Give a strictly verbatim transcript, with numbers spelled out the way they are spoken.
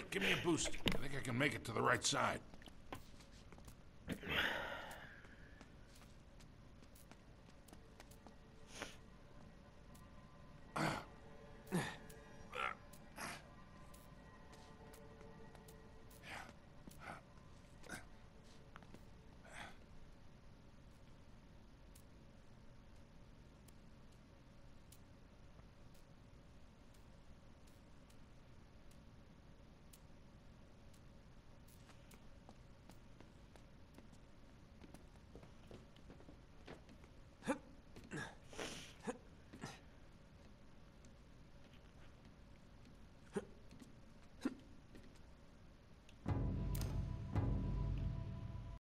give me a boost. I think I can make it to the right side.